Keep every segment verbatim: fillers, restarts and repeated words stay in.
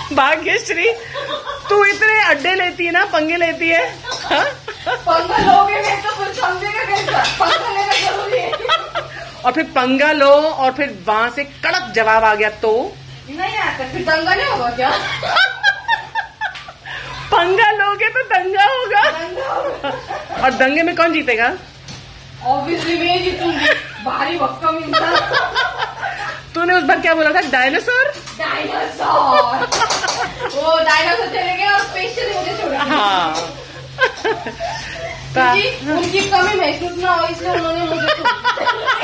भाग्यश्री तू इतने अड्डे लेती है ना, पंगे लेती है। पंगा लोगे नहीं तो कुछ समझेगा कैसा? पंगा लेना जरूरी है। और फिर पंगा लो और फिर वहां से कड़क जवाब आ गया तो नहीं आता, फिर दंगा नहीं होगा क्या? पंगा लोगे तो दंगा होगा। दंगा होगा। और दंगे में कौन जीतेगा? ऑब्वियसली मैं जीतूंगी, भारी भक्कम इंसान। तूने उस बार क्या बोला था? डायनासोर। डायनासोर। वो डायनासोर चले गए और स्पेशली मुझे छोड़ दिया। हाँ। क्योंकि उनकी कमी महसूस ना हो इसलिए उन्होंने मुझे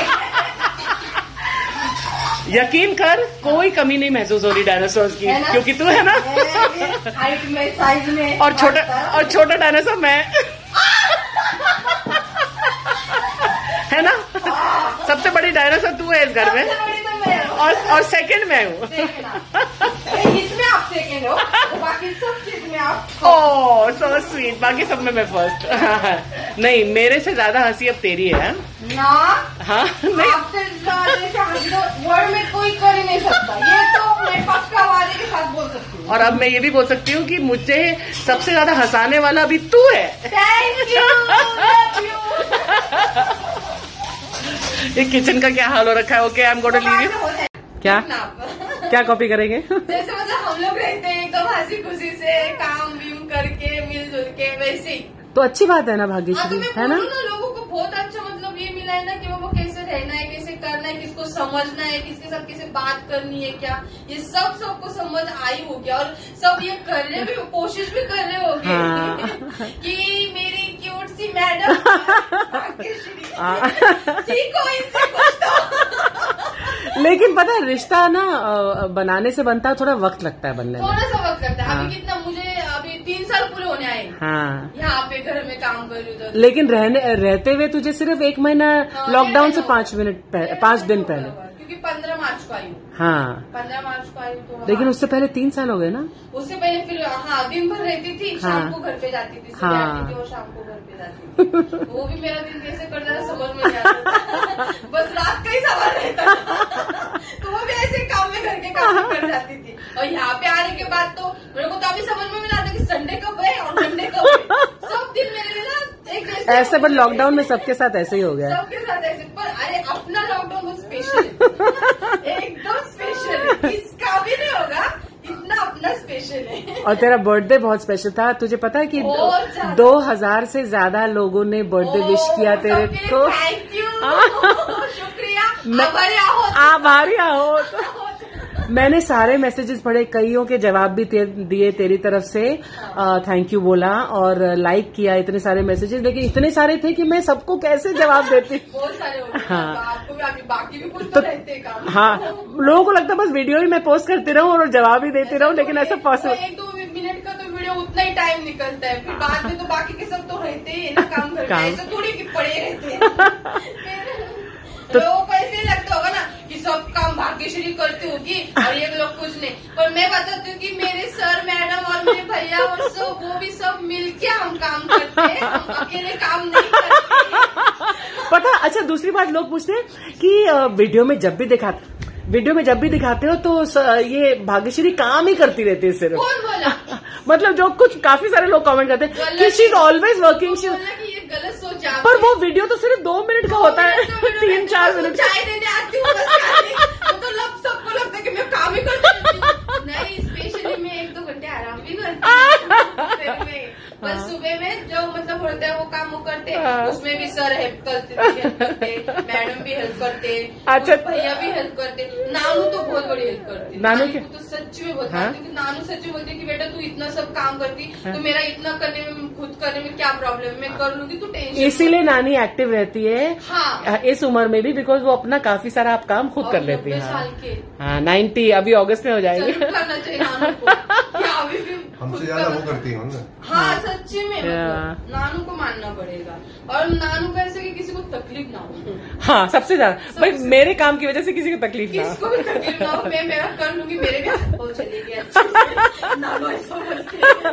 यकीन कर, कोई कमी नहीं महसूस हो रही डायनासोर की, क्योंकि तू है ना हाइट में, साइज में। और छोटा और छोटा डायनासोर मैं है ना। सबसे बड़ी डायनासोर तू है इस घर में, और और सेकंड मैं हूँ। इसमें आप सेकंड हो, तो बाकी सब चीज में आप। Oh so sweet. बाकी सब में मैं फर्स्ट। नहीं, मेरे से ज्यादा हंसी अब तेरी है ना। हाँ नहीं, आपसे ज्यादा हंसी तो वर्ड में कोई कर ही नहीं सकता। ये तो मैं पक्का वादे के साथ बोल सकती हूँ। और अब मैं ये भी बोल सकती हूँ कि मुझे सबसे ज्यादा हंसाने वाला अभी तू है। Thank you, love you. ये किचन का क्या हाल हो रखा है? Okay, I am going to leave you. क्या क्या कॉपी करेंगे? जैसे मतलब हम लोग रहते हैं एकदम हंसी खुशी से, काम बीम करके मिलजुल के, वैसे ही तो अच्छी बात है ना भाग्यश्री, है ना? लोगों को बहुत अच्छा मतलब ये मिला है ना कि वो कैसे रहना है, कैसे करना है, किसको समझना है, किसके साथ कैसे बात करनी है, क्या ये सब सबको समझ आई होगी। और सब ये कर रहे भी, कोशिश भी कर रहे होगे। हाँ। कि मेरी क्यूट सी मैडम सीखो इनसे कुछ तो। लेकिन पता है, रिश्ता ना बनाने से बनता है, थोड़ा वक्त लगता है बनने में। थोड़ा सा वक्त लगता है। अभी कितना मुझे अभी तीन साल पूरे होने आए। हाँ। यहाँ पे घर में काम कर रही हूँ। लेकिन रहने रहते हुए तुझे सिर्फ एक महीना लॉकडाउन से पाँच मिनट पाँच दिन पहले, क्योंकि पंद्रह मार्च को आई हूँ। हाँ, पंद्रह मार्च को आई हूँ तो। लेकिन उससे पहले तीन साल हो गए ना? उससे पहले फिर हाँ दिन भर रहती थी, शाम हाँ, को घर पे जाती थी, हाँ, आती थी और शाम को घर पे जाती थी। वो भी मेरा दिन कैसे करता था समझ में नहीं आता। बस रात का ही सवाल रहता था। तो वो भी ऐसे काम में घर के काम कर जाती थी। और यहाँ पे आने के बाद तो मेरे को तो अभी समझ में नहीं आता कि संडे कब है और मंडे कब है। सब दिन मेरे लिए ना एक जैसे ऐसे, पर लॉकडाउन में सबके साथ ऐसे ही हो गया। सबके साथ ऐसे, पर अरे अपना लॉकडाउन बहुत स्पेशल है, एकदम स्पेशल है, किसका भी नहीं होगा इतना अपना स्पेशल है। और तेरा बर्थडे बहुत स्पेशल था। तुझे पता है कि दो हजार से ज्यादा लोगों ने बर्थडे विश किया तेरे को। थैंक यू, शुक्रिया, आभारी हो। मैंने सारे मैसेजेस पढ़े, कईयों के जवाब भी दिए तेरी तरफ से, थैंक यू बोला और लाइक किया, इतने सारे मैसेजेस। लेकिन इतने सारे थे कि मैं सबको कैसे जवाब देती। बहुत सारे हो गए। हाँ, आपको भी आगे बाकी भी कुछ तो रहते हैं काम। हाँ, लोगों को लगता है बस वीडियो ही मैं पोस्ट करती रहूं और जवाब ही देती रहूं, लेकिन ऐसा पॉसिबल। एक दो मिनट का तो वीडियो उतना ही टाइम निकलता है, फिर बाद में तो बाकी के सब तो रहते ही ना काम करते हैं, ऐसे थोड़ी कि पड़े रहते हैं। तो लोगों को ऐसे लगता होगा ना कि सब काम भाग्यश्री करती होगी और ये लोग कुछ नहीं। पर मैं बताती हूँ कि मेरे सर मैडम और मेरे भैया और सब वो भी सब मिलके हम काम करते हैं, हम अकेले काम नहीं करते। पता, अच्छा दूसरी बात लोग पूछते हैं कि वीडियो में जब भी दिखाते वीडियो में जब भी दिखाते हो तो ये भाग्यश्री काम ही करती रहती है सिर्फ। कौन बोला? मतलब जो कुछ काफी सारे लोग कमेंट करते हैं कि शी इज ऑलवेज वर्किंग। गलत सोच, पर वो वीडियो तो सिर्फ दो मिनट का होता है, तीन चार मिनट। चाय देने आती हूँ तो लब सबको लगता है कि मैं काम ही करती हूँ। नहीं, स्पेशली मैं एक दो घंटे आराम भी करती हूँ। बस सुबह में जो मतलब होता है वो काम वो करते, उसमें भी सर हेल्प करते, मैडम भी हेल्प करते, अच्छा भैया भी हेल्प करते, नानू तो बहुत बड़ी हेल्प करती। नानू को तो सच में बताती हूँ कि नानू सच में बोलती है कि बेटा तू इतना सब काम करती, तो मेरा इतना करने में खुद करने में क्या प्रॉब्लम है, मैं कर लूंगी, तू टेंशन। इसीलिए नानी एक्टिव रहती है हाँ, इस उम्र में भी, बिकॉज वो अपना काफी सारा आप काम खुद कर लेती है। साल के हाँ, नाइन्टी अभी अगस्त में हो जाएगी। करना चाहिए नानू को, क्या अभी भी हमसे ज्यादा वो करती है ना। हाँ सच्ची में, मतलब नानू को मानना पड़ेगा। और नानू को ऐसे कि किसी को तकलीफ ना हो। हाँ, सबसे ज्यादा भाई मेरे काम की वजह से किसी को तकलीफ ना हो। किसको भी तकलीफ ना हो, मैं मेरा कर लूंगी, मेरे भी हाथ पाँव चलेगी अच्छे से। नानू ऐसा बोलती है।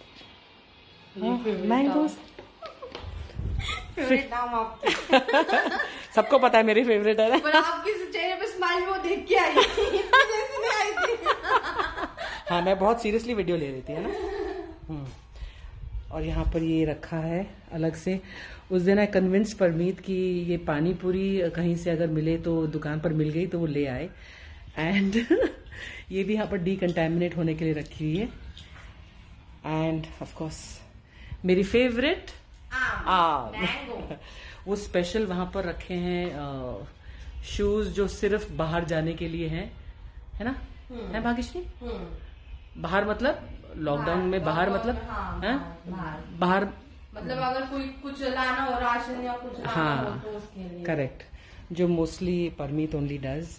मैंगोस फेवरेट नाम आपकी। सबको पता है मेरी फेवरेट है ना। पर आपके चेहरे पे स्माइल वो देख के आई, जैसे नहीं आई थी। हाँ, मैं बहुत सीरियसली वीडियो ले रही थी, है ना। हम्म। और यहाँ पर ये रखा है अलग से। उस दिन आई कन्विंस परमीत कि ये पानी पूरी कहीं से अगर मिले तो दुकान पर मिल गई तो वो ले आए। एंड ये भी यहाँ पर डीकंटामिनेट होने के लिए रखी हुई है। एंड ऑफ कोर्स मेरी फेवरेट आम, वो स्पेशल वहां पर रखे हैं शूज जो सिर्फ बाहर जाने के लिए हैं, है ना, है भाग्यश्री? बाहर मतलब लॉकडाउन में बाहर मतलब हाँ, है बाहर बाहर मतलब अगर कोई कुछ लाना हो, राशन या कुछ लाना हाँ, हो तो उसके लिए। करेक्ट, जो मोस्टली परमीत ओनली डज।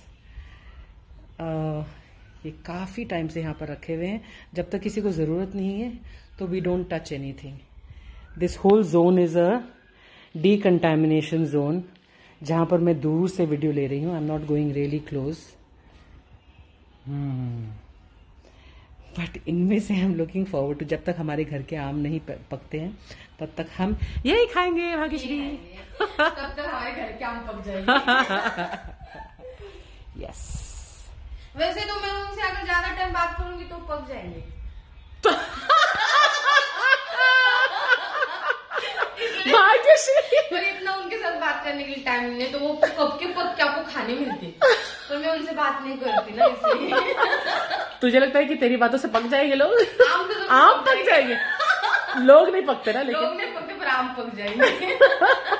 ये काफी टाइम से यहाँ पर रखे हुए हैं। जब तक किसी को जरूरत नहीं है तो we don't touch anything. This whole zone is a decontamination zone, जहां पर मैं दूर से वीडियो ले रही हूँ। I am not going really close. But इनमें से हम लुकिंग फॉरवर्ड टू, जब तक हमारे घर के आम नहीं पकते हैं तब तक हम यही खाएंगे भाग्यश्री। तब तक हमारे घर के आम पक जाएंगे। यस। वैसे तो मैं उनसे अगर ज्यादा टाइम बात करूंगी तो पक जाएंगे। पर इतना उनके साथ बात करने के लिए टाइम नहीं है, तो वो कब के पक के आपको खाने मिलते, पर मैं उनसे बात नहीं करती ना, इसलिए। तुझे लगता है कि तेरी बातों से पक जाएंगे लोग? आम तो आम पक जाएंगे, लोग नहीं पकते ना, लेकिन लोग नहीं पकते पर आम पक जाएंगे।